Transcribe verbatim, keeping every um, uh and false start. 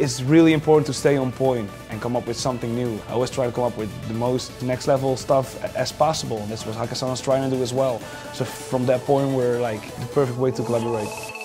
it's really important to stay on point and come up with something new. I always try to come up with the most next level stuff as possible. And that's what Hakkasan was trying to do as well. So from that point, we're like the perfect way to collaborate.